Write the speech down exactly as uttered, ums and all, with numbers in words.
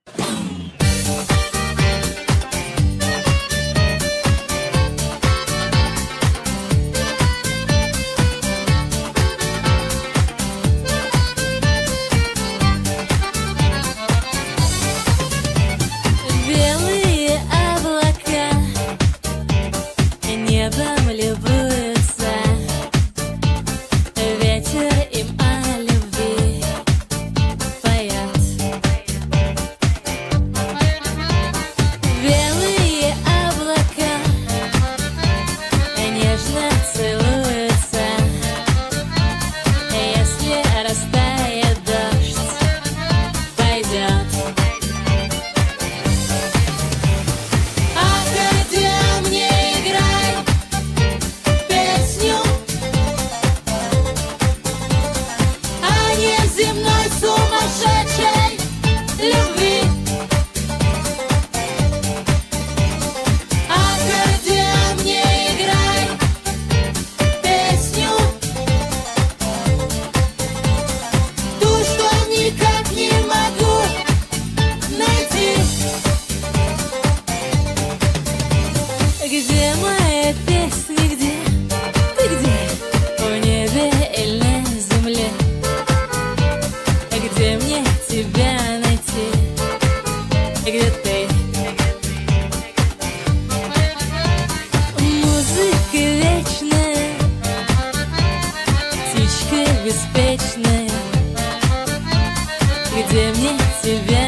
Белые облака небом любуются, ветер им о любви поет. Белые облака нежно целуются, если растает дождь, пойдет. Аккордеон мне играй песню о неземной сумасшедшей любви. Аккордеон мне играй песню, ту, что никак не могу найти. Где моя песня, где? Ты где? В небе или на земле? Где мне тебя найти? Где ты? Музыка вечная, птичка беспечная. Где мне тебя